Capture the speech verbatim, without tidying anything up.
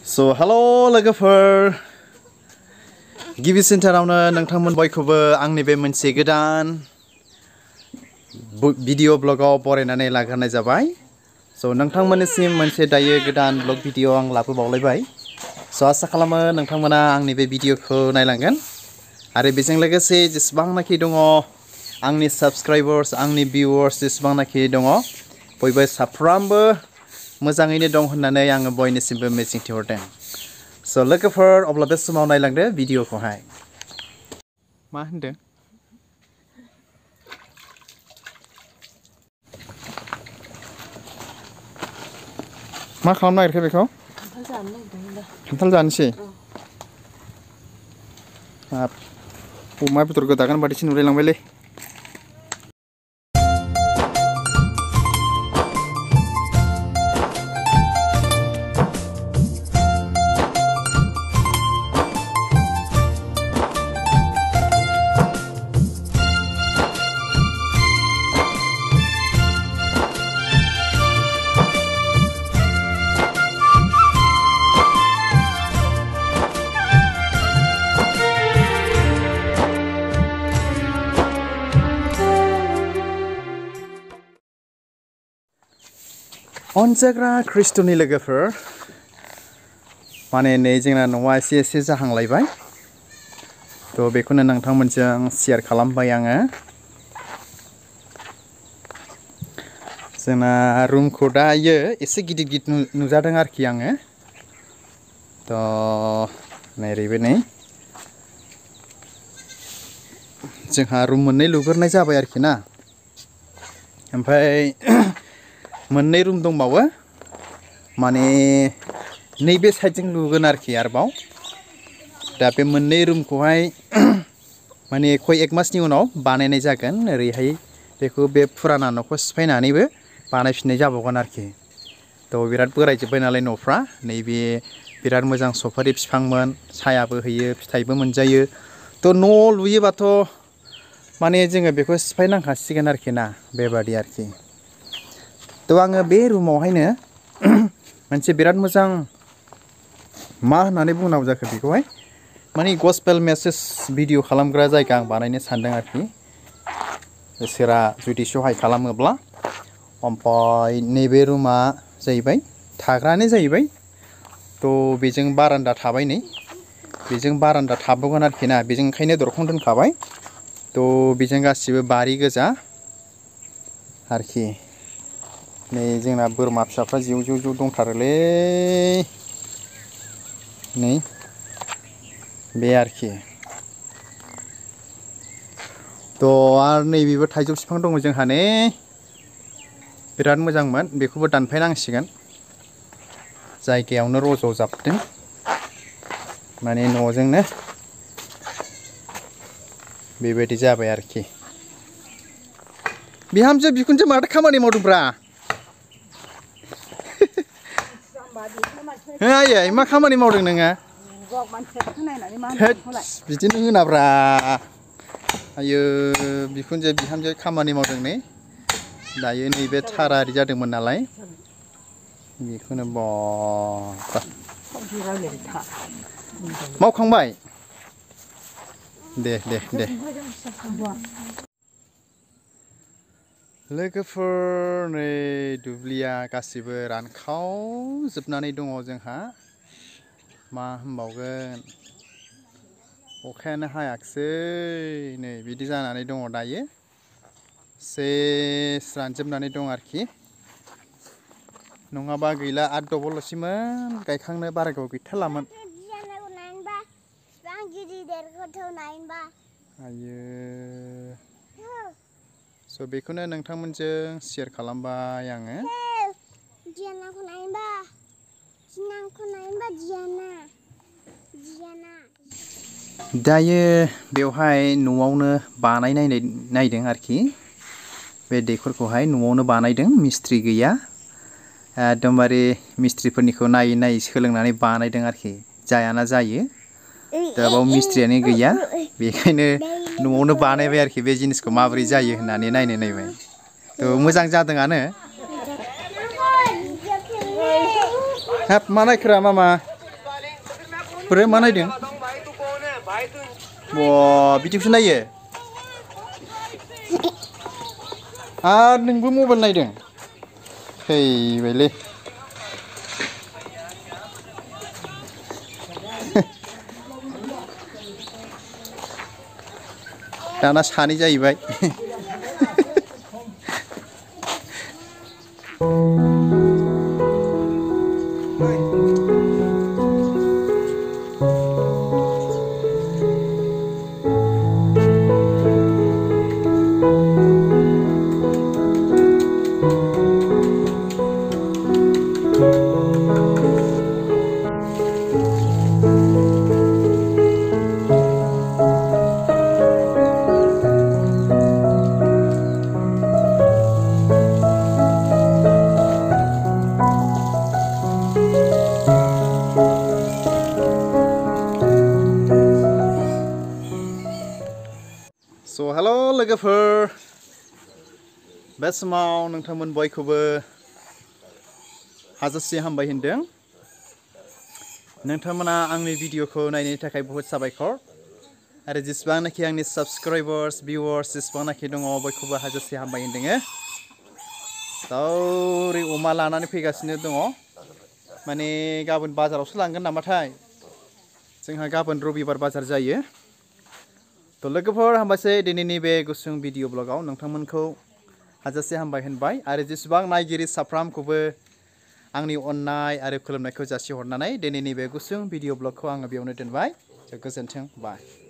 So hello लोगोफोर गिबि सेन्टारावनो नोंथांमोन बयखौबो आंनि बे मोनसे गोदान भिडिअ ब्लगाव बरायनानै लाग्रोनाय जाबाय। So नोंथांमोननिसिम मोनसे दायो गोदान ब्लग भिडिअ आं लाबोबावलायबाय। So आसा खालामो नोंथांमोना आंनि बे भिडिअखौ नायलांगोन आरो बेजों लोगोसे जेसेबांनाखि दङ आंनि साबस्क्राइबार्स आंनि भिउवार्स जेसेबांनाखि दङ बयबो साफ्रोमबो मोजाङैनो दं होननानै आङो बयनिसिमबो मिजिंथिहरदों। So लोगोफोर अब्ला बे समाव नायलांदो भिडिअखौहाय। मा होनदों? मा खालामनो नागिरखो बेखौ? खान्थाल जानो नागिरदों दा। खान्थाल जानोसै? हाब अमा बेदर गोदागोन बादिसो नुलायलांबायलै। अनजाग्रा ख्रिस्ट'नि लोगोफोर माने नै जोंना न'आ एसे एसे जाहांलायबाय। थ' बेखौनो नोंथांमोनजों शेयार खालामबाय आङो। जोंना रुमखौ दायो एसे गिदिर गिदिर नुजादों आरोखि आङो। थ' नैरैबो नै जोंहा रुम मोननै लुग्रोनाय जाबाय आरोखि ना। ओमफ्राय मोननै रुम दंबावो माने नैबे साइडजों लुगोन आरोखि आरोबाव। दा बे मोननै रुमखौहाय माने खय एक मासनि उनाव बानायनाय जागोन। ओरैहाय बेखौ बे फुराना न'खौ सिफायनानैबो बानायफिननाय जाबावगोन आरोखि। थ' बिराद बोरायजोब्बाय नालाय न'फ्रा। नैबे बिराद मोजां सफारि बिफांमोन सायाबो होयो फिथाइबो मोनजायो। थ' न' लुयोबाथ' माने जोङो बेखौ सिफायनांखासिगोन आरोखि ना बेबादि आरोखि। थ' आङो बे रुमावहायनो मोनसे बिराद मोजां मा होननानै बुंनांगौ जाखो बेखौहाय माने गस्पेल मेसेज भिडिअ खालामग्रा जायगा आं बानायनो सानदों आरोखि इसोरा जुदि सहाय खालामोब्ला। ओमफ्राय नैबे रुमा जाहैबाय थाग्रायानो जाहैबाय। थ' बेजों बारान्दा थाबाय नै बेजों बारान्दा थाबावगोन आरोखि ना। बेजों ओंखायनो दरखं दोनखाबाय। थ' बेजों गासिबो बारि गोजा आरोखि। नै जोंना बोरमा फिसाफ्रा जिउ जिउ जिउ दंथारोलै नै बे आरोखि। थ' आरो नैबेबो थाइजौ बिफां दङ जोंहा नै बिराद मोजांमोन बेखौबो दानफायनांसिगोन। जायगायावनो रज'जाबदों माने न'जोंनो बेबायदि जाबाय आरोखि। बिहामजो बिखुनजो माथो खामानि मावदोंब्रा? आयै मा खामानि मावदों नोङो? बिदिनो होनाब्रा। आयो बिखुनजो बिहामजो खामानि मावदों नै दायो नैबे थारारि जादोंमोन नालाय बेखौनो बा मावखांबाय? दे दे दे लोगोफोर नै दुब्लिया गासिबो रानखावजोबनानै दङ जोंहा। मा होनबावगोन अखायानो हायाखसै नै बिदि जानानै दङ दायो। सेस रानजोबनानै दं आरोखि। नङाबा गैला आठ दबल'सैमोन गायखांनो बारागाव गैथारलामोन। आयो स' बेखौनो नोंथांमोनजों शेयार खालामबाय आङो। दायो बेवहाय न'आवनो बानायनाय नायदों आरोखि। बे दैखरखौहाय न'आवनो बानायदों मिस्ट्रि गैया। एकदमबारे मिस्ट्रिफोरनिखौ नायै नायै सोलोंनानै बानायदों आरोखि। जायाना जायो दा बाव मिस्ट्रियानो गैया बेखायनो न'आवनो बानायबाय आरोखि बे जिनिसखौ माबोरै जायो होननानै नायनो नायबाय। थ' मोजां जादोंआनो। हाब मा नायखोरा मामा? लोगोफोर मा नायदों बा बिदिखौसो नायो आरो नोंबो मबाइल नायदों थैबायलै दाना सानै जाहैबाय So hello लोगोफोर बे समाव नोंथांमोन बयखौबो हाजासे हामबाय होनदों नोंथांमोना आंनि भिडिअखौ नायनायनि थाखाय बहुत साबायखर आरो जेसेबांनाखि आंनि साबस्क्राइबार्स भिउवार्स जेसेबांनाखि दङ बयखौबो हाजासे हामबाय होनदों दाउरि अमा लानानै फैगासिनो दङ माने गाबोन बाजारावसो लांगोन नामाथाय जोंहा गाबोन रबिबार बाजार जायो तो लोगोफोर हामबायसै दिनैनि बे गुसुं भिडिअ ब्लगाव नोंथांमोनखौ हाजासे हामबाय होनबाय आरो जेसेबां नायगिरि साफ्रामखौबो आंनि अननाय आरो खुलुमनायखौ जासिहरनानै दिनैनि बे गुसुं भिडिअ ब्लगखौ आङो बेयावनो दोनबाय गोजोन्थों बाय